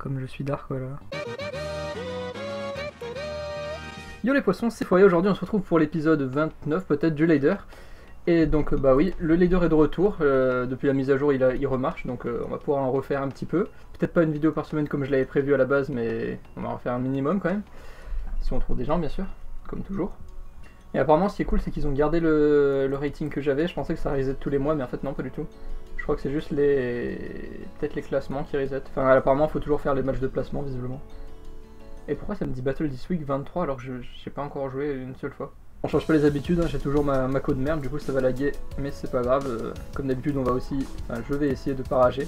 Comme je suis dark, voilà. Yo les poissons, c'est Foyer. Aujourd'hui on se retrouve pour l'épisode 29 peut-être du Lader. Et donc bah oui, le Lader est de retour, depuis la mise à jour il remarche, donc on va pouvoir en refaire un petit peu. Peut-être pas une vidéo par semaine comme je l'avais prévu à la base, mais on va en faire un minimum quand même. Si on trouve des gens bien sûr, comme toujours. Et apparemment ce qui est cool c'est qu'ils ont gardé le rating que j'avais, je pensais que ça reset tous les mois mais en fait non, pas du tout. Je crois que c'est juste peut-être les classements qui reset. Enfin apparemment il faut toujours faire les matchs de placement visiblement. Et pourquoi ça me dit Battle this week 23 alors que j'ai pas encore joué une seule fois? On change pas les habitudes, hein, j'ai toujours ma code merde, du coup ça va laguer, mais c'est pas grave. Comme d'habitude on va aussi, enfin, je vais essayer de pas rager,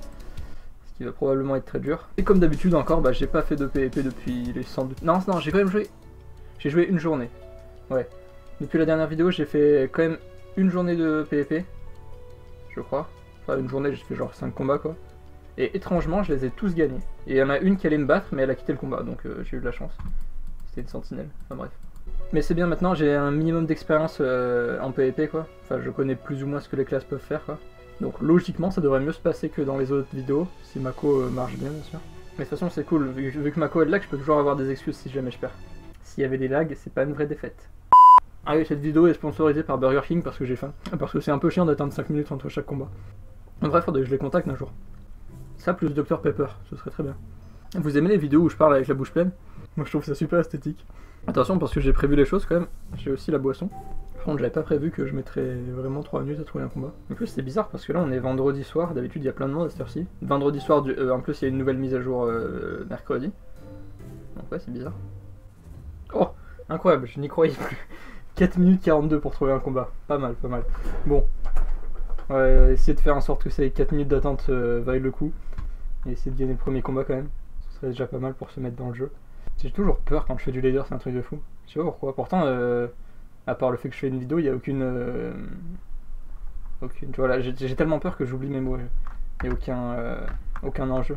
ce qui va probablement être très dur. Et comme d'habitude encore, bah j'ai pas fait de PvP depuis les 100... Non, j'ai quand même joué, j'ai joué une journée. Ouais, depuis la dernière vidéo j'ai fait quand même une journée de PvP, je crois. Enfin une journée j'ai fait genre 5 combats quoi. Et étrangement je les ai tous gagnés. Et il y en a une qui allait me battre mais elle a quitté le combat, donc j'ai eu de la chance. C'était une sentinelle, enfin bref. Mais c'est bien maintenant, j'ai un minimum d'expérience en PvP quoi. Enfin je connais plus ou moins ce que les classes peuvent faire quoi. Donc logiquement ça devrait mieux se passer que dans les autres vidéos, si Mako marche bien sûr. Mais de toute façon c'est cool, vu que Mako est lag, je peux toujours avoir des excuses si jamais je perds. S'il y avait des lags, c'est pas une vraie défaite. Ah oui, cette vidéo est sponsorisée par Burger King parce que j'ai faim. Parce que c'est un peu chiant d'attendre 5 minutes entre chaque combat. En bref, faudrait que je les contacte un jour. Ça plus Dr Pepper, ce serait très bien. Vous aimez les vidéos où je parle avec la bouche pleine? Moi je trouve ça super esthétique. Attention parce que j'ai prévu les choses quand même, j'ai aussi la boisson. Par contre j'avais pas prévu que je mettrais vraiment 3 minutes à trouver un combat. En plus c'est bizarre parce que là on est vendredi soir, d'habitude il y a plein de monde à cette heure-ci. Vendredi soir, en plus il y a une nouvelle mise à jour mercredi. Donc ouais c'est bizarre. Oh, incroyable, je n'y croyais plus. 4 minutes 42 pour trouver un combat, pas mal, pas mal. Bon, essayer de faire en sorte que ces 4 minutes d'attente vaillent le coup. Et essayer de gagner le premier combat quand même, ce serait déjà pas mal pour se mettre dans le jeu. J'ai toujours peur quand je fais du Lader, c'est un truc de fou. Je sais pas pourquoi, pourtant, à part le fait que je fais une vidéo, il n'y a aucune... tu vois là, j'ai tellement peur que j'oublie mes mots, il n'y a aucun enjeu.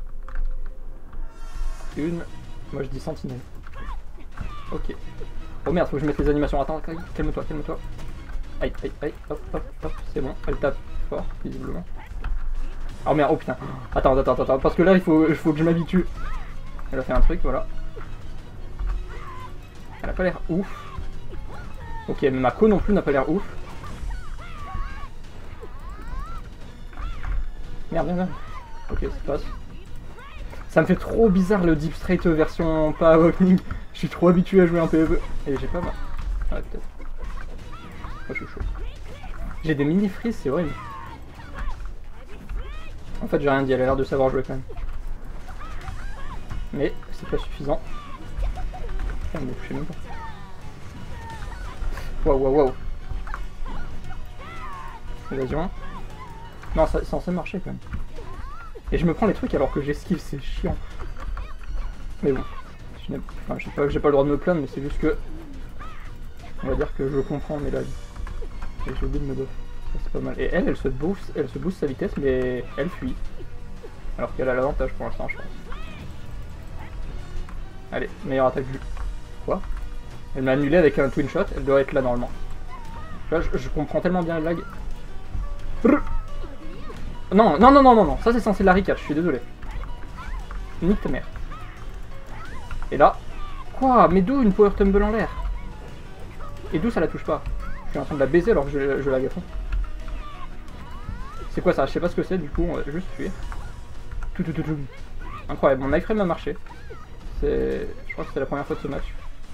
Moi je dis sentinelle. Ok. Oh merde, faut que je mette les animations, attends, calme-toi, calme-toi. Aïe, aïe, aïe, hop, hop, hop, c'est bon, elle tape fort, visiblement. Oh merde, oh putain, attends, parce que là il faut que je m'habitue. Elle a fait un truc, voilà. Elle a pas l'air ouf. Ok, mais Mako non plus n'a pas l'air ouf. Merde, merde, merde. Ok, ça passe. Ça me fait trop bizarre le Deep Straight version pas Awakening. Je suis trop habitué à jouer en PvE. Et j'ai pas mal. Ouais, peut-être. Oh, je suis chaud. J'ai des mini freeze, c'est horrible. En fait, j'ai rien dit, elle a l'air de savoir jouer quand même. Mais c'est pas suffisant. Putain, elle m'a touché même pas. Waouh, waouh, waouh. Évasion. Non, ça c'est censé marcher quand même. Et je me prends les trucs alors que j'esquive, c'est chiant. Mais bon. Enfin, je sais pas que j'ai pas le droit de me plaindre, mais c'est juste que... On va dire que je comprends mes lags. Et j'ai oublié de me buff. Ça c'est pas mal. Et elle se booste sa vitesse, mais elle fuit. Alors qu'elle a l'avantage pour l'instant, je pense. Allez, meilleure attaque vue. Quoi? Elle m'a annulé avec un twin shot, elle doit être là normalement. Là, je comprends tellement bien le lag. Non, non, non, non, non, non, ça c'est censé la recap, je suis désolé. Nique ta mère. Et là, quoi? Mais d'où une power tumble en l'air? Et d'où ça la touche pas? Je suis en train de la baiser alors que je lag à fond. C'est quoi ça? Je sais pas ce que c'est, du coup on va juste fuir. Incroyable, mon iframe a marché. Je crois que c'est la première fois de ce match.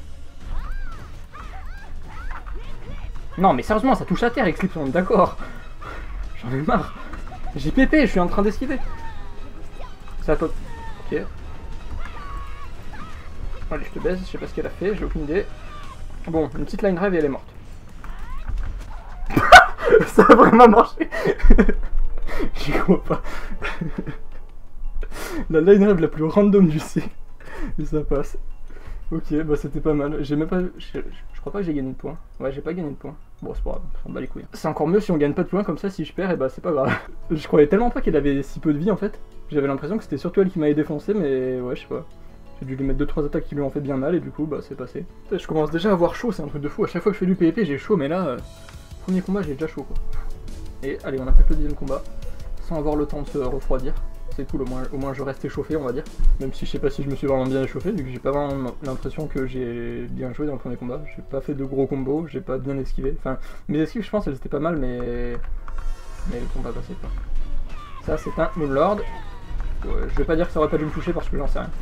Non mais sérieusement ça touche à terre Eclipse, on est d'accord. J'en ai marre. J'ai pépé, je suis en train d'esquiver. Ça peut... Ok. Allez je te baise, je sais pas ce qu'elle a fait, j'ai aucune idée. Bon, une petite line drive et elle est morte. Ça a vraiment marché. J'y crois pas. La line drive la plus random du C. Et ça passe. Ok, bah c'était pas mal. J'ai même pas... Je crois pas que j'ai gagné de points. Ouais, j'ai pas gagné de points. Bon, c'est pas grave, on s'en bat les couilles. C'est encore mieux si on gagne pas de points, comme ça si je perds, et bah c'est pas grave. Je croyais tellement pas qu'elle avait si peu de vie en fait. J'avais l'impression que c'était surtout elle qui m'avait défoncé, mais ouais, je sais pas. J'ai dû lui mettre 2-3 attaques qui lui ont fait bien mal, et du coup, bah c'est passé. Je commence déjà à avoir chaud, c'est un truc de fou. À chaque fois que je fais du PvP, j'ai chaud, mais là, premier combat, j'ai déjà chaud quoi. Et allez, on attaque le deuxième combat, sans avoir le temps de se refroidir. c'est cool, au moins je reste échauffé, on va dire. Même si je sais pas si je me suis vraiment bien échauffé, vu que j'ai pas vraiment l'impression que j'ai bien joué dans le premier combat. J'ai pas fait de gros combos, j'ai pas bien esquivé. Enfin, mes esquives, je pense, elles étaient pas mal, mais le combat passé, quoi. Ça, c'est un Moonlord. Je vais pas dire que ça aurait pas dû me toucher parce que j'en sais rien.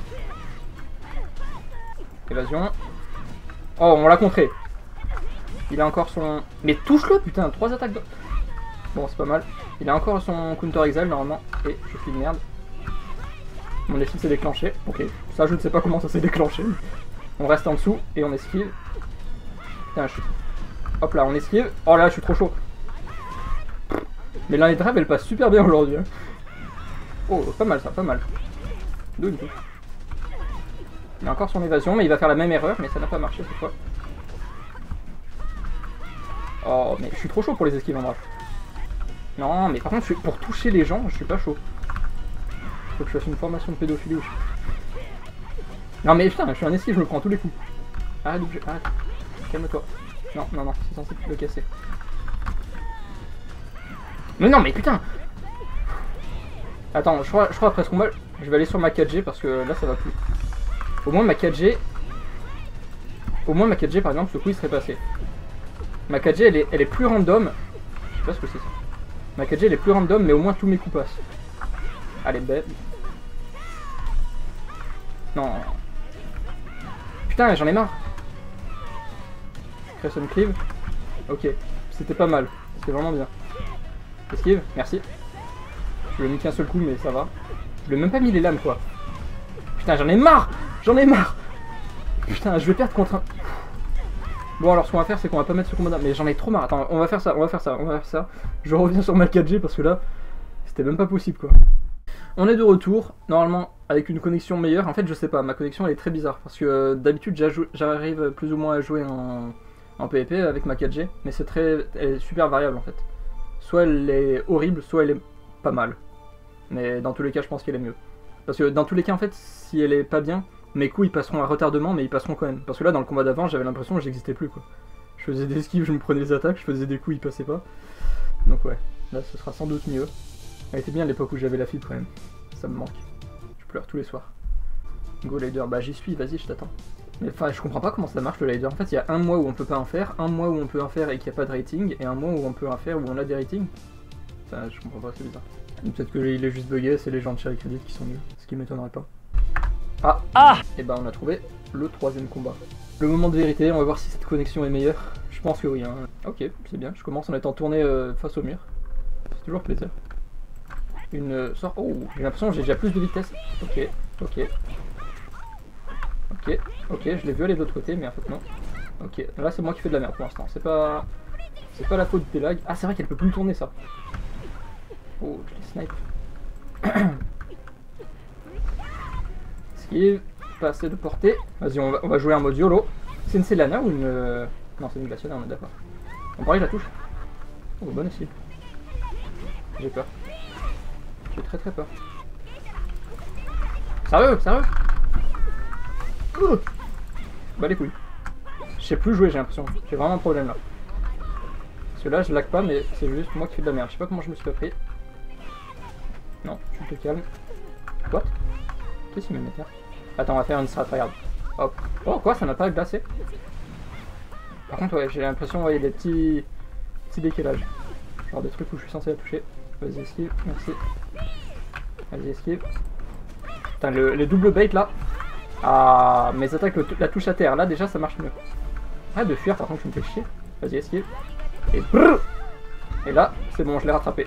Évasion. Oh, on l'a contré. Il a encore son... Mais touche-le, putain, 3 attaques de... Bon, c'est pas mal. Il a encore son counter exile normalement. Et je suis de merde. Mon esquive s'est déclenché. Ok, ça je ne sais pas comment ça s'est déclenché. On reste en dessous et on esquive. Putain, je suis... Hop là, on esquive. Oh là, je suis trop chaud. Mais l'année de rêve, elle passe super bien aujourd'hui. Hein. Oh, pas mal ça, pas mal. Deux, une touche. Il a encore son évasion, mais il va faire la même erreur, mais ça n'a pas marché cette fois. Oh, mais je suis trop chaud pour les esquives en bref. Non, mais par contre, pour toucher les gens, je suis pas chaud. Faut que je fasse une formation de pédophilie ou je... Non mais putain, je suis un esquive, je me prends tous les coups. Arrête de bouger, arrête. Calme-toi. Non, non, non, c'est censé le casser. Mais non, mais putain. Attends, je crois après ce combat, je vais aller sur ma 4G parce que là ça va plus. Au moins ma 4G... Au moins ma 4G par exemple, ce coup il serait passé. Ma 4G elle est plus random. Je sais pas ce que c'est ça. Ma 4G elle est plus random, mais au moins tous mes coups passent. Allez, bête. Non. Putain, j'en ai marre. Crescent Cleave. Ok, c'était pas mal. C'était vraiment bien. Esquive, merci. Je lui ai mis qu'un seul coup, mais ça va. Je lui ai même pas mis les lames, quoi. Putain, j'en ai marre. J'en ai marre. Putain, je vais perdre contre un... Bon, alors ce qu'on va faire, c'est qu'on va pas mettre ce combat. Mais j'en ai trop marre. Attends, on va faire ça, on va faire ça, on va faire ça. Je reviens sur ma 4G parce que là, c'était même pas possible, quoi. On est de retour, normalement avec une connexion meilleure. En fait, je sais pas, ma connexion elle est très bizarre parce que d'habitude j'arrive plus ou moins à jouer en PvP avec ma 4G, mais elle est super variable en fait. Soit elle est horrible, soit elle est pas mal. Mais dans tous les cas, je pense qu'elle est mieux. Parce que dans tous les cas, en fait, si elle est pas bien, mes coups ils passeront à retardement, mais ils passeront quand même. Parce que là, dans le combat d'avant, j'avais l'impression que j'existais plus, quoi. Je faisais des esquives, je me prenais des attaques, je faisais des coups, ils passaient pas. Donc ouais, là ce sera sans doute mieux. Elle était bien à l'époque où j'avais la fibre quand même. Ça me manque. Je pleure tous les soirs. Go Lider, bah j'y suis, vas-y, je t'attends. Mais enfin, je comprends pas comment ça marche le Lider. En fait, il y a un mois où on peut pas en faire, un mois où on peut en faire et qu'il n'y a pas de rating, et un mois où on peut en faire où on a des ratings. Enfin, je comprends pas, c'est bizarre. Peut-être qu'il est juste bugué, c'est les gens de Cherry Credit qui sont nuls. Ce qui m'étonnerait pas. Ah. Et bah on a trouvé le troisième combat. Le moment de vérité, on va voir si cette connexion est meilleure. Je pense que oui, hein. Ok, c'est bien, je commence en étant tourné face au mur. C'est toujours plaisir. Une sorte... Oh, j'ai l'impression que j'ai déjà plus de vitesse. Ok, ok. Ok, ok, je l'ai vu aller de l'autre côté, mais en fait non. Ok, là c'est moi qui fais de la merde pour l'instant. C'est pas la faute des lags. Ah, c'est vrai qu'elle peut plus me tourner ça. Oh, je les snipe. Esquive, pas assez de portée. Vas-y, on va jouer en mode YOLO. C'est une Selena ou une... Non, c'est une Glaciana, on est d'accord. On parie, je la touche. Oh, bonne esquive. J'ai peur. J'ai très très peur. Sérieux, sérieux. Bah les couilles. Je sais plus jouer, j'ai l'impression. J'ai vraiment un problème là. Parce que là je lag pas, mais c'est juste moi qui fais de la merde. Je sais pas comment je me suis pas pris. Non, tu te calmes. What? Qu'est-ce qu'il me met là? Attends, on va faire une strat, regarde. Hop. Oh quoi, ça m'a pas glacé. Par contre ouais, j'ai l'impression qu'il y a des petits décalages. Genre des trucs où je suis censé la toucher. Vas-y esquive, merci. Vas-y esquive. Putain, les doubles bait là. Ah, mes attaques, la touche à terre, là déjà ça marche mieux. Arrête de fuir, par contre tu me fais chier. Vas-y esquive. Et brrr. Et là, c'est bon, je l'ai rattrapé.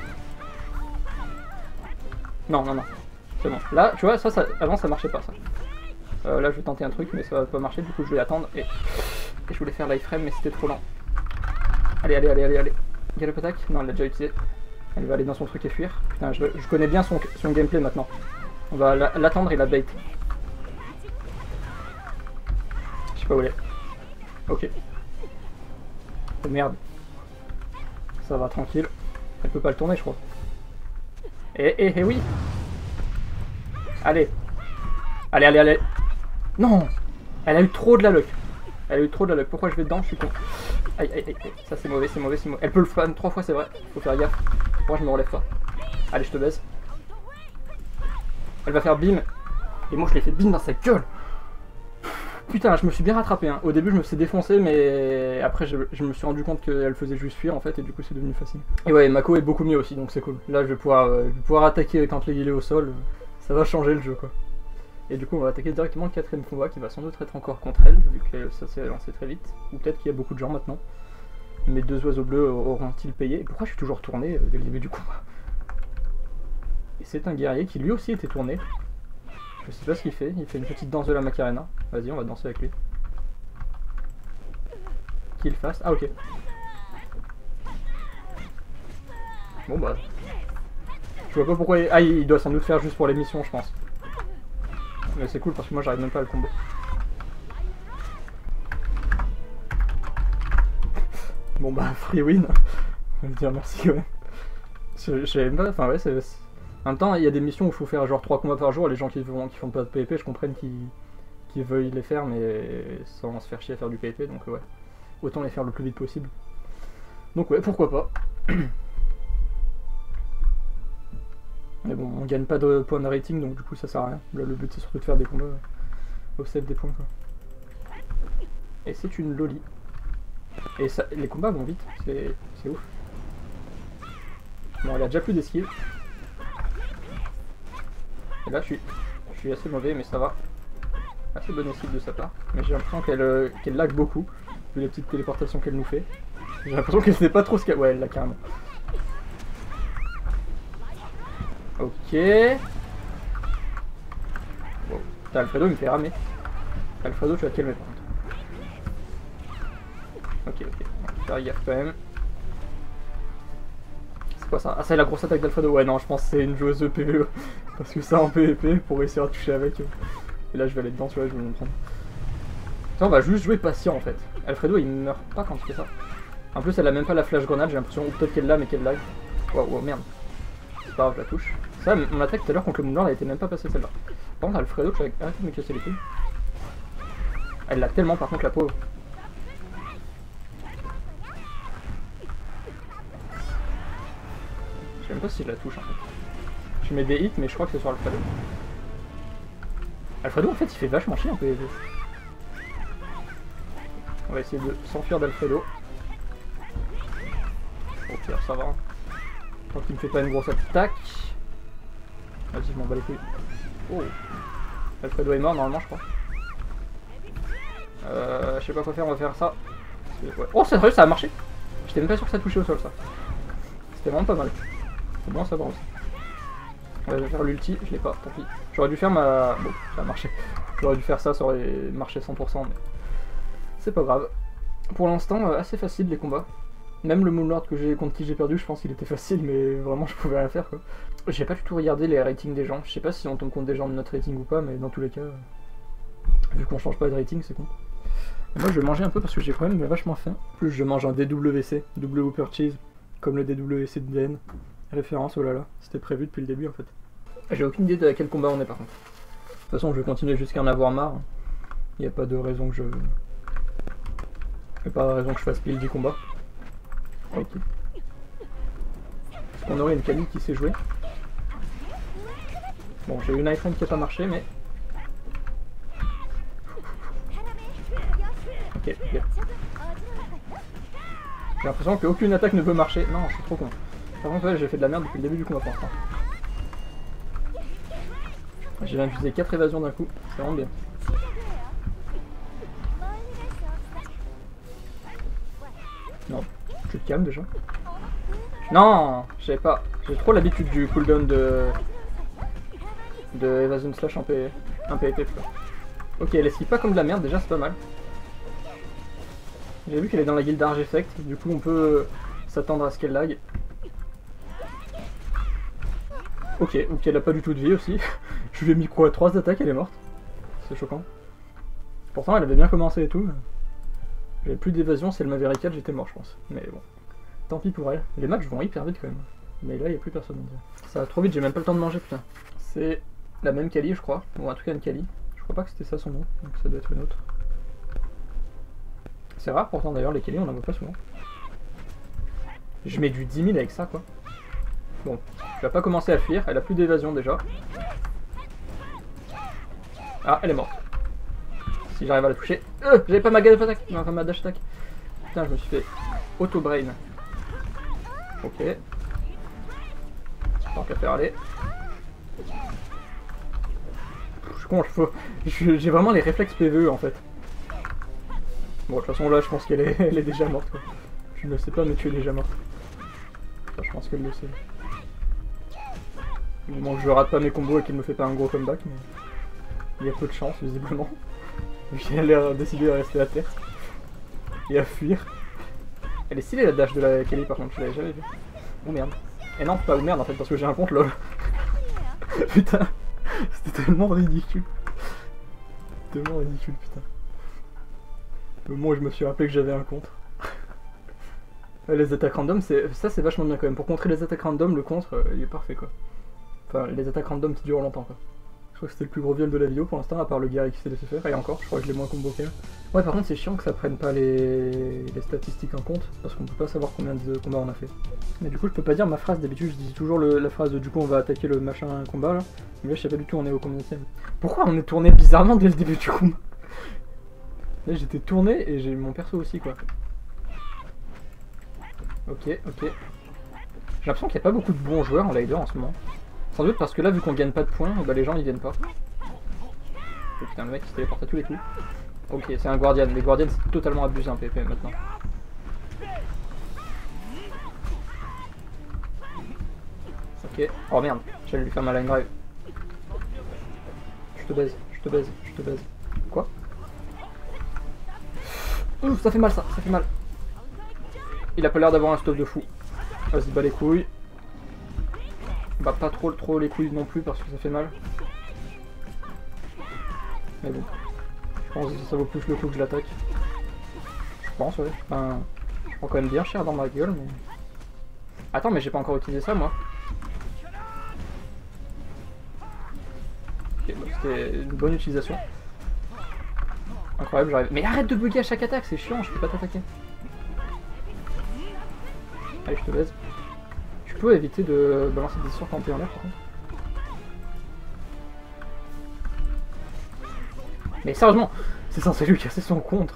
Non, non, non. C'est bon. Là, tu vois, ça avant ça marchait pas ça. Là je vais tenter un truc, mais ça va pas marcher, du coup je vais attendre. Et je voulais faire l'iframe, mais c'était trop lent. Allez, allez, allez, allez, allez. Galop attaque? Non, elle l'a déjà utilisé. Elle va aller dans son truc et fuir. Putain, je connais bien son gameplay maintenant. On va l'attendre et la bait. Je sais pas où elle est. Ok. Oh merde. Ça va, tranquille. Elle peut pas le tourner, je crois. Eh oui. Allez. Allez, allez, allez. Non. Elle a eu trop de la luck. Elle a eu trop de la luck. Pourquoi je vais dedans? Je suis con. Aïe, aïe, aïe. Ça c'est mauvais, c'est mauvais, c'est mauvais. Elle peut le fan 3 fois, c'est vrai. Faut faire gaffe. Pourquoi je me relève pas? Allez, je te baise. Elle va faire bim. Et moi je l'ai fait bim dans sa gueule. Putain, je me suis bien rattrapé. Hein. Au début je me suis défoncé, mais après je me suis rendu compte qu'elle faisait juste fuir en fait, et du coup c'est devenu facile. Et ouais, Mako est beaucoup mieux aussi, donc c'est cool. Là je vais pouvoir attaquer quand il est au sol. Ça va changer le jeu quoi. Et du coup on va attaquer directement le 4ème combat qui va sans doute être encore contre elle, vu que ça s'est lancé très vite. Ou peut-être qu'il y a beaucoup de gens maintenant. Mes 2 oiseaux bleus auront-ils payé? Et pourquoi je suis toujours tourné dès le début du combat? Et c'est un guerrier qui lui aussi était tourné. Je sais pas ce qu'il fait une petite danse de la Macarena. Vas-y, on va danser avec lui. Qu'il fasse. Ah, ok. Bon, bah. Je vois pas pourquoi. Ah, il doit sans doute faire juste pour les missions, je pense. Mais c'est cool parce que moi, j'arrive même pas à le combo. Bon, bah, free win. Je vais dire merci quand même. Je savais même pas. Enfin, ouais, c'est. En même temps, il y a des missions où il faut faire genre 3 combats par jour, et les gens qui font pas de PvP, je comprends qu'ils veuillent les faire, mais sans se faire chier à faire du PvP, donc ouais. Autant les faire le plus vite possible. Donc ouais, pourquoi pas. Mais bon, on gagne pas de points de rating, donc du coup ça sert à rien. Là, le but c'est surtout de faire des combats au save des points quoi. Et c'est une loli. Et ça, les combats vont vite, c'est ouf. Bon, elle a déjà plus d'esquive. Et là je suis assez mauvais, mais ça va. Assez bonne esquive de sa part. Mais j'ai l'impression qu'elle lag beaucoup, vu les petites téléportations qu'elle nous fait. J'ai l'impression qu'elle sait pas trop ce qu'elle... Ouais, elle l'a carrément. Ok. Bon. Putain, Alfredo il me fait ramer. Alfredo, tu vas te calmer par contre. Ok, ok. On va faire gaffe quand même. C'est quoi ça? Ah, c'est la grosse attaque d'Alfredo. Ouais, non, je pense que c'est une joueuse de PvE. Parce que ça en PvP, pour réussir à toucher avec. Et là, je vais aller dedans, tu vois, je vais me prendre. Ça, on va juste jouer patient en fait. Alfredo il meurt pas quand il fait ça. En plus, elle a même pas la flash grenade, j'ai l'impression. Ou peut-être qu'elle l'a, mais qu'elle lag. Wow, merde. C'est pas grave, je la touche. Ça, mon attaque tout à l'heure contre le Moonlord, elle était même pas passée celle-là. Par contre, Alfredo, tu vas arrêter de me casser les couilles. Elle l'a tellement, par contre, la pauvre. Je sais même pas si je la touche en fait. Je mets des hits, mais je crois que c'est sur Alfredo. Alfredo, en fait, il fait vachement chier en PvP. On va essayer de s'enfuir d'Alfredo. Au pire, ça va. Tant qu'il me fait pas une grosse attaque. Vas-y, je m'en bats les couilles. Oh. Alfredo est mort normalement, je crois. Je sais pas quoi faire, on va faire ça. Ouais. Oh, c'est vrai, ça a marché. J'étais même pas sûr que ça touchait au sol, ça. C'était vraiment pas mal. C'est bon à savoir aussi. Ouais, je vais faire l'ulti, je l'ai pas, tant pis. J'aurais dû faire ma... Bon, ça a marché. J'aurais dû faire ça, ça aurait marché 100%, mais... C'est pas grave. Pour l'instant, assez facile les combats. Même le Moonlord contre qui j'ai perdu, je pense qu'il était facile, mais vraiment je pouvais rien faire quoi. J'ai pas du tout regardé les ratings des gens. Je sais pas si on tombe compte des gens de notre rating ou pas, mais dans tous les cas, vu qu'on change pas de rating, c'est con. Et moi je vais manger un peu parce que j'ai quand même vachement faim. En plus je mange un DWC, Double Whopper Cheese, comme le DWC de DN. Référence, oh là là, c'était prévu depuis le début en fait. J'ai aucune idée de quel combat on est par contre. De toute façon je vais continuer jusqu'à en avoir marre. Il n'y a pas de raison que je... pas de raison que je fasse pile 10 combats. Ok. Est-ce qu'on aurait une Kali qui sait jouer? Bon, j'ai eu une iPhone qui a pas marché, mais... Ok, ok. J'ai l'impression qu'aucune attaque ne peut marcher. Non, c'est trop con. Par contre, ouais, j'ai fait de la merde depuis le début du combat pour l'instant. J'ai infusé 4 évasions d'un coup, c'est vraiment bien. Non, tu te calmes déjà. Non, je savais pas. J'ai trop l'habitude du cooldown de Evasion Slash en PvP. Ok, elle esquive pas comme de la merde, déjà c'est pas mal. J'ai vu qu'elle est dans la guilde Argeffect, du coup on peut s'attendre à ce qu'elle lag. Ok, donc elle a pas du tout de vie aussi. Je lui ai mis quoi, 3 attaques, elle est morte. C'est choquant. Pourtant elle avait bien commencé et tout. J'avais plus d'évasion, si elle m'avait recall, j'étais mort je pense. Mais bon, tant pis pour elle. Les matchs vont hyper vite quand même. Mais là il n'y a plus personne à dire. Ça va trop vite, j'ai même pas le temps de manger putain. C'est la même Kali je crois, ou en tout cas une Kali. Je crois pas que c'était ça son nom, donc ça doit être une autre. C'est rare pourtant d'ailleurs les Kali on en voit pas souvent. Je mets du 10 000 avec ça quoi. Bon, je vais pas commencer à fuir, elle a plus d'évasion déjà. Ah, elle est morte. Si j'arrive à la toucher. J'avais pas ma dash attack. Non, pas ma dash attack. Putain, je me suis fait auto-brain. Ok. Tant qu'à faire aller. Je suis con, j'ai vraiment les réflexes PvE en fait. Bon, de toute façon, là, je pense qu'elle est, elle est déjà morte. Quoi. Je ne le sais pas, mais tu es déjà morte. Enfin, je pense qu'elle le sait. Du moment que je rate pas mes combos et qu'elle me fait pas un gros comeback, mais il y a peu de chance, visiblement. J'ai l'air décidé de rester à terre. Et à fuir. Elle est stylée la dash de la Kelly par contre, je l'avais jamais vue. Oh merde. Et non, pas oh merde en fait, parce que j'ai un compte lol. Putain, c'était tellement ridicule. Tellement ridicule, putain. Au moment où je me suis rappelé que j'avais un contre. Les attaques random, ça c'est vachement bien quand même. Pour contrer les attaques random, le contre, il est parfait quoi. Enfin, les attaques random qui durent longtemps quoi. Je crois que c'était le plus gros viol de la vidéo pour l'instant, à part le gars qui s'est laissé faire. Et encore, je crois que je l'ai moins combo qu'elle. Ouais, par contre, c'est chiant que ça prenne pas les statistiques en compte, parce qu'on peut pas savoir combien de combats on a fait. Mais du coup, je peux pas dire ma phrase. D'habitude, je dis toujours la phrase de du coup, on va attaquer le machin combat là. Mais là, je sais pas du tout, on est au combienième. Pourquoi on est tourné bizarrement dès le début du combat? Là, j'étais tourné et j'ai mon perso aussi quoi. Ok. J'ai l'impression qu'il n'y a pas beaucoup de bons joueurs en Lider en ce moment. Sans doute parce que là, vu qu'on gagne pas de points, bah les gens ils viennent pas. Oh, putain, le mec il se téléporte à tous les coups. Ok, c'est un Guardian. Les Guardians c'est totalement abusé en PvP maintenant. Ok. Oh merde, j'allais lui faire ma line drive. Je te baise. Quoi? Ouf, ça fait mal ça fait mal. Il a pas l'air d'avoir un stop de fou. Vas-y, bat les couilles. Bah pas trop les couilles non plus parce que ça fait mal. Mais bon. Je pense que ça vaut plus le coup que je l'attaque. Je pense ouais. Enfin, je prends quand même bien cher dans ma gueule mais... Attends mais j'ai pas encore utilisé ça moi. Ok, bah, c'était une bonne utilisation. Incroyable, j'arrive. Mais arrête de bugger à chaque attaque, c'est chiant, je peux pas t'attaquer. Allez, je te baise. Tu peux éviter de balancer des sorts quand t'es en l'air par contre. Mais sérieusement, c'est censé lui casser son contre.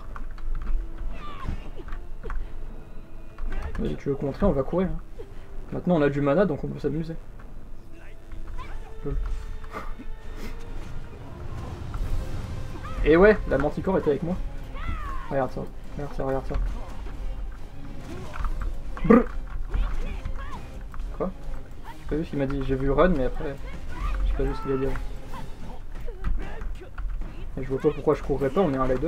Vas-y, tu veux contrer, on va courir. Hein. Maintenant on a du mana donc on peut s'amuser. Et ouais, la manticore était avec moi. Regarde ça. Brrr. Quoi? J'ai pas vu ce qu'il m'a dit, j'ai vu run mais après j'ai pas vu ce qu'il a dit. Et je vois pas pourquoi je courrais pas, on est un leader.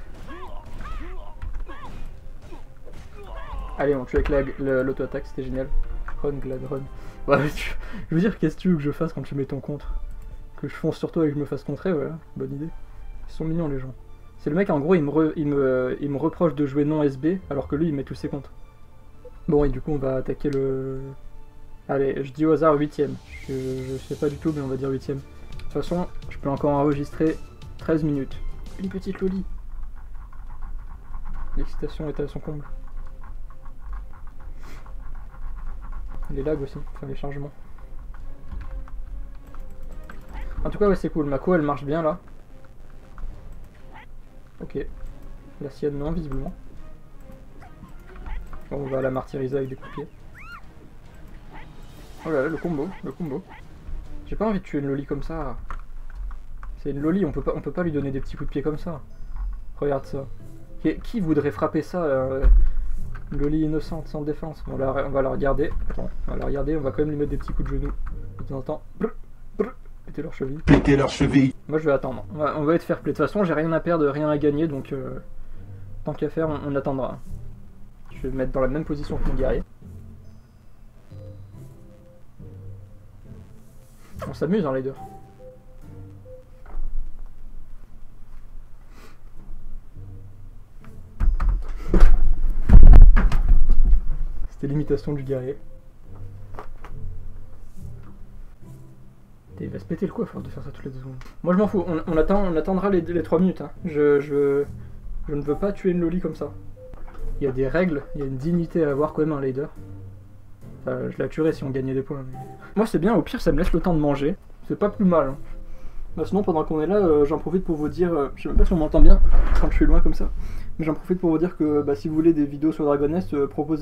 Allez, on tue avec l'auto-attaque, c'était génial. Run, glad, run. Ouais, je veux dire, qu'est-ce que tu veux que je fasse quand tu mets ton contre? Que je fonce sur toi et que je me fasse contrer, voilà, bonne idée. Ils sont mignons les gens. C'est le mec, en gros, il me reproche de jouer non SB, alors que lui, il met tous ses comptes. Bon, et du coup, on va attaquer le... Allez, je dis au hasard 8ème. Je sais pas du tout, mais on va dire 8ème. De toute façon, je peux encore enregistrer 13 minutes. Une petite loli. L'excitation est à son comble. Les lags aussi, enfin les chargements. En tout cas, ouais, c'est cool. Ma co, elle marche bien là. Ok. La sienne, non, visiblement. Bon, on va la martyriser avec des coups de pied. Oh là là, le combo. J'ai pas envie de tuer une loli comme ça. C'est une loli, on peut pas lui donner des petits coups de pied comme ça. Regarde ça. Qui voudrait frapper ça une loli innocente, sans défense. On va la regarder. Attends, on va la regarder, on va quand même lui mettre des petits coups de genoux. De temps en temps. Péter leur cheville. Moi je vais attendre. On va être fair play. De toute façon, j'ai rien à perdre, rien à gagner, donc tant qu'à faire, on attendra. Je vais me mettre dans la même position que mon guerrier. On s'amuse, hein, les deux. C'était l'imitation du guerrier. Il va se péter le cou à force de faire ça toutes les 2 secondes. Moi je m'en fous, on attendra les 3 minutes. Hein. Je ne veux pas tuer une loli comme ça. Il y a des règles, il y a une dignité à avoir quand même un leader. Enfin, je la tuerais si on gagnait des points. Mais... Moi c'est bien, au pire ça me laisse le temps de manger. C'est pas plus mal. Hein. Bah sinon, pendant qu'on est là, j'en profite pour vous dire, je sais même pas si on m'entend bien quand je suis loin comme ça, mais j'en profite pour vous dire que bah, si vous voulez des vidéos sur Dragon Nest,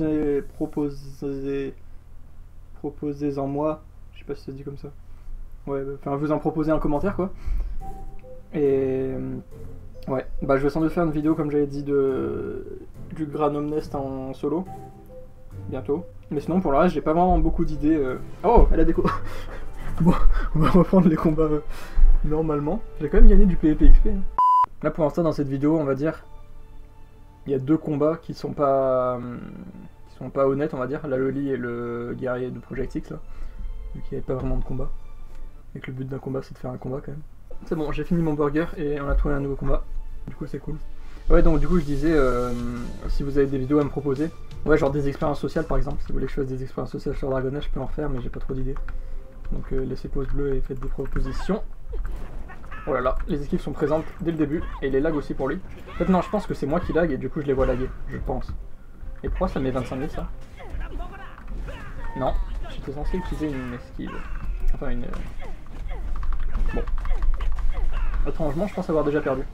proposez-en moi. Je sais pas si ça se dit comme ça. Ouais, enfin vous en proposez un commentaire quoi. Et ouais, bah je vais sans doute faire une vidéo comme j'avais dit du Granum Nest en solo bientôt. Mais sinon pour le reste j'ai pas vraiment beaucoup d'idées. Oh, elle a déco. Bon, on va reprendre les combats normalement. J'ai quand même gagné du PvP XP. Hein. Là pour l'instant dans cette vidéo on va dire il y a 2 combats qui sont pas honnêtes on va dire. La Loli et le guerrier de Project X là. Vu qu'il n'y avait pas vraiment de combat. Et que le but d'un combat c'est de faire un combat quand même. C'est bon, j'ai fini mon burger et on a trouvé un nouveau combat. Du coup c'est cool. Ouais donc du coup je disais si vous avez des vidéos à me proposer. Ouais genre des expériences sociales par exemple. Si vous voulez que je fasse des expériences sociales sur Dragon Age je peux en refaire mais j'ai pas trop d'idées. Donc laissez pause bleue et faites des propositions. Oh là là, les équipes sont présentes dès le début et les lags aussi pour lui. En fait non je pense que c'est moi qui lag et du coup je les vois laguer, je pense. Et pourquoi ça met 25 000 ça? Non, j'étais censé utiliser une esquive. Enfin une... Bon. Étrangement, je pense avoir déjà perdu.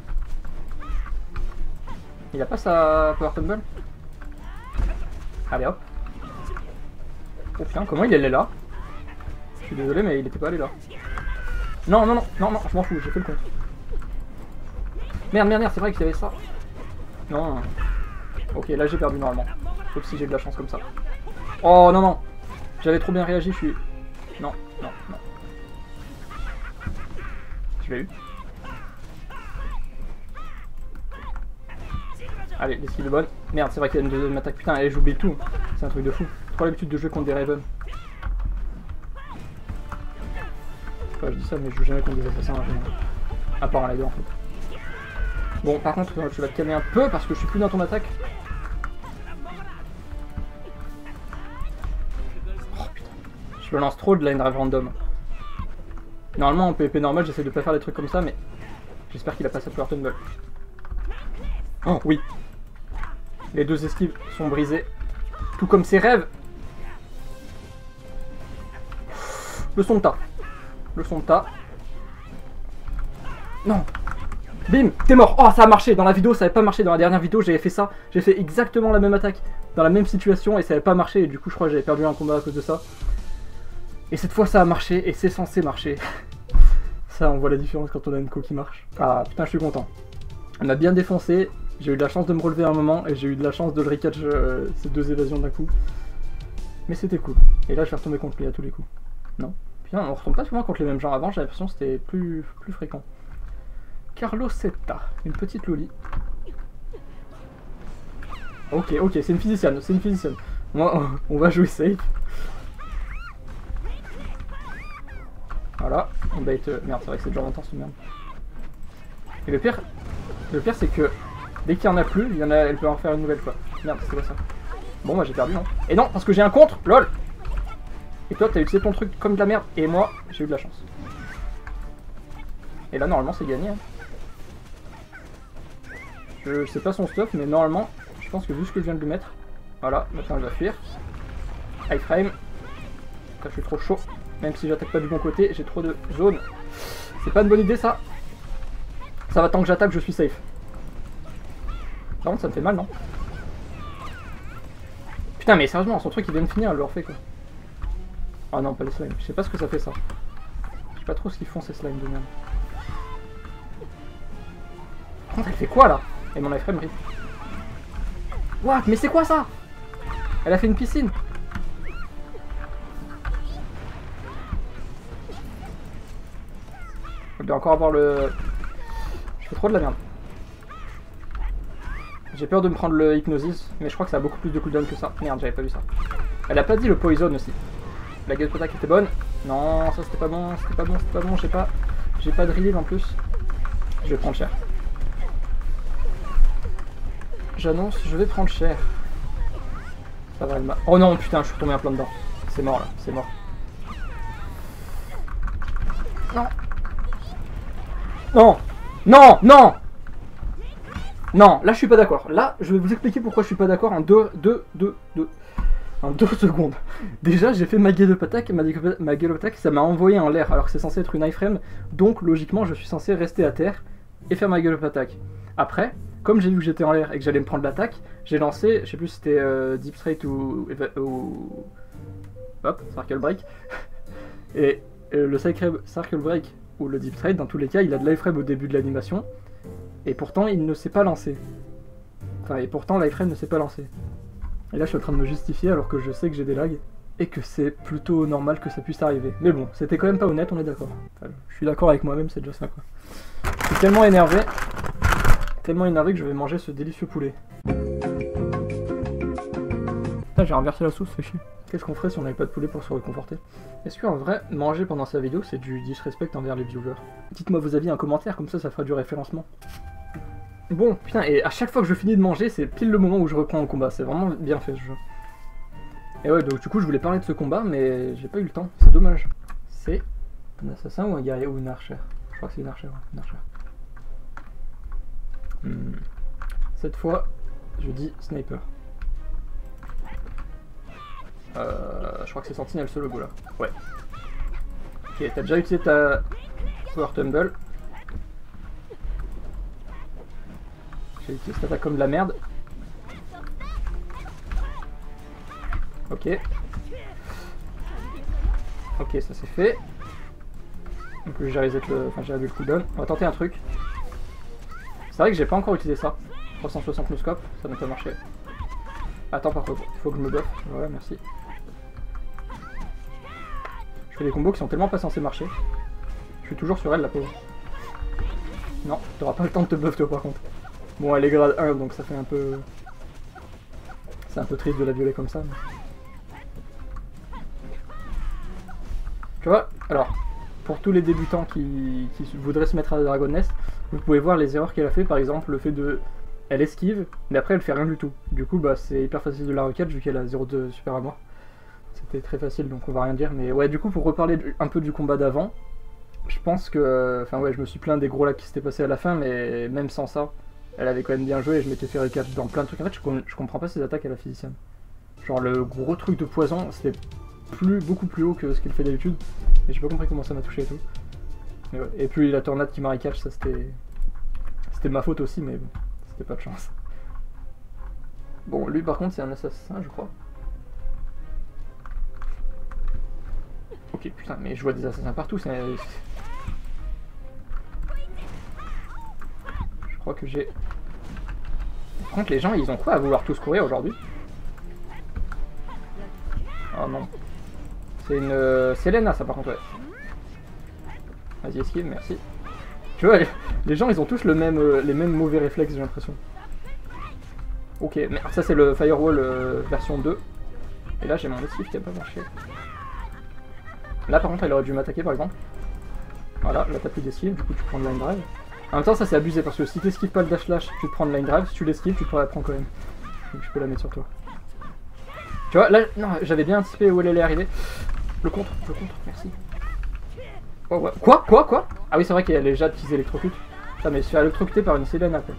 Il a pas sa Power Tumble? Allez hop. Oh putain, comment il est là? Je suis désolé, mais il était pas allé là. Non, non, non, non, non, je m'en fous, j'ai fait le compte. Merde, merde, merde, c'est vrai qu'il y avait ça. Non. Ok, là j'ai perdu normalement. Sauf si j'ai de la chance comme ça. Oh non, non. J'avais trop bien réagi, je suis... Non, non, non. Je l'ai eu. Allez, l'esquive est bonne. Merde, c'est vrai qu'il y a une deuxième attaque. Putain, allez, j'oublie tout. C'est un truc de fou. J'ai trop l'habitude de jouer contre des Raven. Enfin, je dis ça, mais je joue jamais contre des assassins en général. À part un Lider en fait. Bon, par contre, tu vas te calmer un peu parce que je suis plus dans ton attaque. Oh putain. Je me lance trop de line drive random. Normalement en PvP normal, j'essaie de pas faire des trucs comme ça, mais j'espère qu'il a pas sa Power Tumble. Oh oui. Les 2 esquives sont brisées. Tout comme ses rêves. Le son de tas. Le son de tas. Non. Bim, t'es mort. Oh, ça a marché. Dans la vidéo, ça avait pas marché. Dans la dernière vidéo, j'avais fait ça. J'ai fait exactement la même attaque. Dans la même situation et ça avait pas marché. Et du coup, je crois que j'avais perdu un combat à cause de ça. Et cette fois, ça a marché. Et c'est censé marcher. Ça, on voit la différence quand on a une co qui marche. Ah, putain, je suis content. On a bien défoncé. J'ai eu de la chance de me relever à un moment. Et j'ai eu de la chance de le recatch ces 2 évasions d'un coup. Mais c'était cool. Et là, je vais retomber contre lui à tous les coups. Non. Putain, on retombe pas souvent contre les mêmes gens avant. J'ai l'impression que c'était plus fréquent. Carlo Setta, une petite Loli. Ok, ok, c'est une physicienne, c'est une physicienne. On va jouer safe. Voilà, on bait... Merde, c'est vrai que c'est déjà intense, merde. Et le pire c'est que dès qu'il y en a plus, elle peut en faire une nouvelle quoi. Merde, c'était quoi ça? Bon, moi j'ai perdu, non? Et non, parce que j'ai un contre, lol. Et toi, t'as utilisé ton truc comme de la merde, et moi, j'ai eu de la chance. Et là, normalement, c'est gagné. Hein. Je sais pas son stuff, mais normalement, je pense que vu ce que je viens de lui mettre, voilà, maintenant elle va fuir. Iframe. Je suis trop chaud. Même si j'attaque pas du bon côté, j'ai trop de zones. C'est pas une bonne idée ça. Ça va tant que j'attaque, je suis safe. Par contre, ça me fait mal, non? Putain, mais sérieusement, son truc il vient de finir, elle le refait quoi. Oh non, pas les slimes. Je sais pas ce que ça fait ça. Je sais pas trop ce qu'ils font ces slimes de merde. Par contre, elle fait quoi là? Et mon iframe rip. What? Mais c'est quoi ça? Elle a fait une piscine. Elle doit encore avoir le... Je fais trop de la merde. J'ai peur de me prendre le hypnosis, mais je crois que ça a beaucoup plus de cooldown que ça. Merde, j'avais pas vu ça. Elle a pas dit le poison aussi. La gueule attaque était bonne. Non, ça c'était pas bon, c'était pas bon, c'était pas bon. J'ai pas de relive en plus. Je vais prendre cher. J'annonce, je vais prendre cher. Ça va, elle m'a... Oh non, putain, je suis tombé un plein dedans. C'est mort là, c'est mort. Non. Non. Non, non. Non, là je suis pas d'accord. Là, je vais vous expliquer pourquoi je suis pas d'accord en 2. en 2 secondes. Déjà, j'ai fait ma Gallop Attack, ma Gallop Attack, ça m'a envoyé en l'air, alors que c'est censé être une iframe, donc logiquement, je suis censé rester à terre et faire ma Gallop Attack. Après, comme j'ai vu que j'étais en l'air et que j'allais me prendre l'attaque, j'ai lancé, je sais plus si c'était Deep Straight ou hop, Circle Break. Et le Circle Break ou le Deep Straight, dans tous les cas, il a de l'iframe au début de l'animation, et pourtant il ne s'est pas lancé. Enfin, et pourtant l'iframe ne s'est pas lancé. Et là, je suis en train de me justifier alors que je sais que j'ai des lags et que c'est plutôt normal que ça puisse arriver. Mais bon, c'était quand même pas honnête, on est d'accord. Enfin, je suis d'accord avec moi-même, c'est déjà ça quoi. Je suis tellement énervé que je vais manger ce délicieux poulet. Putain, j'ai renversé la sauce, c'est chier. Qu'est-ce qu'on ferait si on n'avait pas de poulet pour se réconforter? Est-ce qu'en vrai, manger pendant sa vidéo, c'est du disrespect envers les viewers? Dites-moi vos avis en commentaire, comme ça fera du référencement. Bon, putain, et à chaque fois que je finis de manger, c'est pile le moment où je reprends le combat. C'est vraiment bien fait ce jeu. Et ouais, donc du coup, je voulais parler de ce combat, mais j'ai pas eu le temps. C'est dommage. C'est un assassin ou un guerrier ou une archère? Je crois que c'est une archère, ouais, une archère. Cette fois, je dis sniper. Je crois que c'est Sentinelle ce logo là. Ouais. Ok, t'as déjà utilisé ta Power Tumble. J'ai utilisé cette attaque comme de la merde. Ok. Ok, ça c'est fait. Donc j'ai reset le. Enfin j'ai réduit le cooldown. On va tenter un truc. C'est vrai que j'ai pas encore utilisé ça. 360 no scope, ça n'a pas marché. Attends par contre, il faut que je me buff. Voilà, merci. Je fais des combos qui sont tellement pas censés marcher. Je suis toujours sur elle la pauvre. Non, t'auras pas le temps de te buff toi par contre. Bon, elle est grade 1 donc ça fait un peu... C'est un peu triste de la violer comme ça. Mais... Tu vois, alors, pour tous les débutants qui voudraient se mettre à la Dragon Nest, vous pouvez voir les erreurs qu'elle a fait, par exemple le fait de... Elle esquive, mais après elle fait rien du tout. Du coup, bah c'est hyper facile de la requête vu qu'elle a 0,2 super armor. C'était très facile donc on va rien dire, mais ouais, du coup, pour reparler un peu du combat d'avant, je pense que... Enfin ouais, je me suis plaint des gros lags qui s'étaient passés à la fin, mais même sans ça, elle avait quand même bien joué et je m'étais fait requête dans plein de trucs. En fait, je comprends pas ses attaques à la physicienne. Genre le gros truc de poison, c'était beaucoup plus haut que ce qu'il fait d'habitude. Et j'ai pas compris comment ça m'a touché et tout. Mais ouais. Et puis la tornade qui m'a recatch, ça c'était... C'était ma faute aussi, mais bon, c'était pas de chance. Bon, lui par contre c'est un assassin, je crois. Ok, putain, mais je vois des assassins partout, c'est... Je crois que j'ai... Par contre, les gens, ils ont quoi à vouloir tous courir aujourd'hui? Oh non. C'est une... Selena, ça par contre, ouais. Vas-y, esquive, merci. Tu vois, les gens, ils ont tous les mêmes mauvais réflexes, j'ai l'impression. Ok, merde, ça c'est le Firewall version 2. Et là, j'ai mon esquive qui a pas marché. Là, par contre, elle aurait dû m'attaquer, par exemple. Voilà, là, t'as plus d'esquive, du coup, tu prends le line drive. En même temps, ça c'est abusé, parce que si t'esquives pas le dash slash, tu te prends le line drive. Si tu l'esquives, tu te la prends quand même. Donc, je peux la mettre sur toi. Tu vois, là, non, j'avais bien anticipé où elle allait arriver. Le contre, merci. Oh, ouais. Quoi? Ah oui, c'est vrai qu'il y a les jades qui s'électrocutent. Putain, mais se faire électrocuter par une Selena, quoi.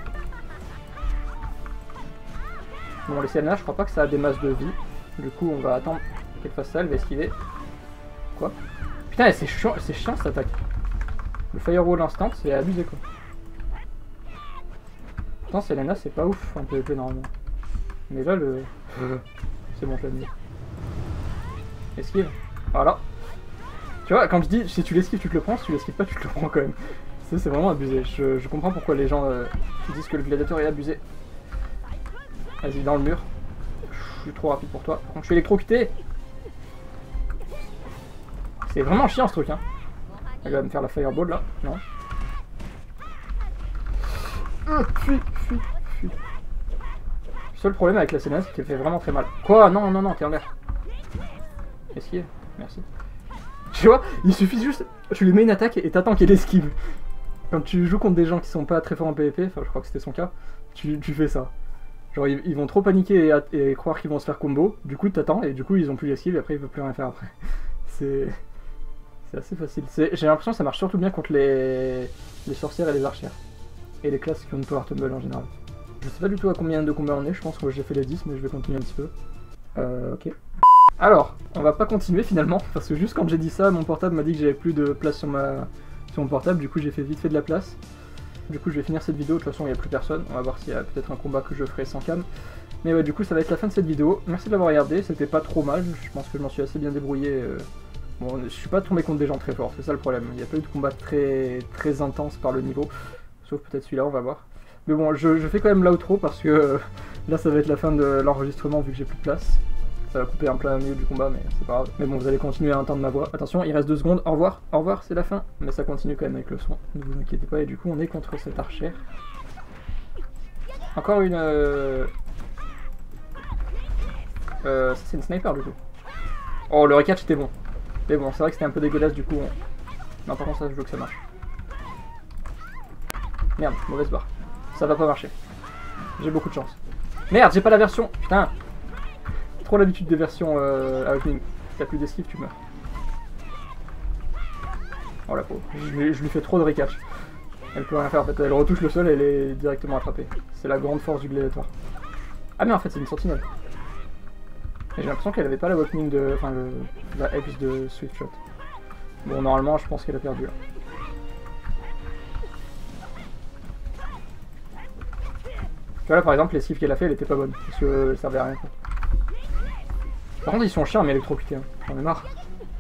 Bon, les Selena, je crois pas que ça a des masses de vie. Du coup, on va attendre qu'elle fasse ça, elle va esquiver. Quoi? Putain, c'est chiant cette attaque. Le Firewall instant, c'est abusé, quoi. Pourtant, Selena, c'est pas ouf en PvP normalement. Mais là, le... C'est bon, je l'ai mis. Esquive. Voilà. Tu vois, quand je dis si tu l'esquives, tu te le prends, si tu l'esquives pas, tu te le prends quand même. C'est vraiment abusé. Je comprends pourquoi les gens disent que le gladiateur est abusé. Vas-y, dans le mur. Je suis trop rapide pour toi. Par contre, je suis électrocuté. C'est vraiment chiant ce truc, hein. Elle va me faire la fireball là. Non. Fuis. Le seul problème avec la Selena, c'est qu'elle fait vraiment très mal. Quoi? Non, t'es en l'air. Esquive, merci. Tu vois, il suffit juste, tu lui mets une attaque et t'attends qu'elle esquive. Quand tu joues contre des gens qui sont pas très forts en PvP, enfin je crois que c'était son cas, tu fais ça. Genre ils vont trop paniquer et croire qu'ils vont se faire combo, du coup t'attends et du coup ils ont plus l'esquive et après ils peuvent plus rien faire après. C'est assez facile. J'ai l'impression que ça marche surtout bien contre les sorcières et les archères. Et les classes qui ont une Power Tumble en général. Je sais pas du tout à combien de combats on est, je pense que j'ai fait les 10 mais je vais continuer un petit peu. Ok. Alors, on va pas continuer finalement, parce que juste quand j'ai dit ça, mon portable m'a dit que j'avais plus de place sur mon portable, du coup j'ai fait vite fait de la place. Du coup je vais finir cette vidéo, de toute façon il n'y a plus personne, on va voir s'il y a peut-être un combat que je ferai sans cam. Mais ouais, du coup ça va être la fin de cette vidéo, merci de l'avoir regardé, c'était pas trop mal, je pense que je m'en suis assez bien débrouillé. Bon, je suis pas tombé contre des gens très forts, c'est ça le problème, il n'y a pas eu de combat très intense par le niveau, sauf peut-être celui-là, on va voir. Mais bon, je fais quand même l'outro parce que là ça va être la fin de l'enregistrement vu que j'ai plus de place. Ça va couper en plein milieu du combat, mais c'est pas grave. Mais bon, vous allez continuer à entendre ma voix. Attention, il reste 2 secondes. Au revoir, c'est la fin. Mais ça continue quand même avec le son. Ne vous inquiétez pas. Et du coup, on est contre cette archère. Encore une... ça, c'est une sniper, du coup. Oh, le recatch était bon. Mais bon, c'est vrai que c'était un peu dégueulasse, du coup. Non, par contre, ça, je veux que ça marche. Merde, mauvaise barre. Ça va pas marcher. J'ai beaucoup de chance. Merde, j'ai pas la version. Putain. Trop l'habitude des versions à opening. Si t'as plus d'esquive, tu meurs. Oh la pauvre. Je lui fais trop de recatch. Elle peut rien faire en fait. Elle retouche le sol et elle est directement attrapée. C'est la grande force du gladiator. Ah mais en fait c'est une sentinelle. Et j'ai l'impression qu'elle avait pas la opening de... Enfin la X de Swift Shot. Bon normalement je pense qu'elle a perdu là. Tu vois là par exemple l'esquive qu'elle a fait elle était pas bonne. Parce que elle servait à rien quoi. Par contre ils sont chiants à m'électrocuter, hein. J'en ai marre.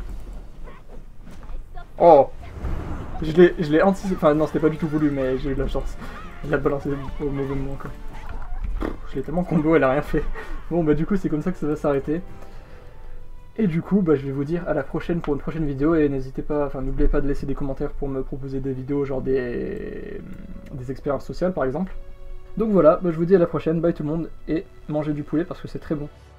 Oh, je l'ai anticipé, enfin non c'était pas du tout voulu mais j'ai eu de la chance. Je l'ai balancé au mauvais moment quoi. Je l'ai tellement combo, elle a rien fait. Bon bah du coup c'est comme ça que ça va s'arrêter. Et du coup bah je vais vous dire à la prochaine pour une prochaine vidéo et n'hésitez pas, enfin n'oubliez pas de laisser des commentaires pour me proposer des vidéos genre des expériences sociales par exemple. Donc voilà, bah, je vous dis à la prochaine, bye tout le monde et mangez du poulet parce que c'est très bon.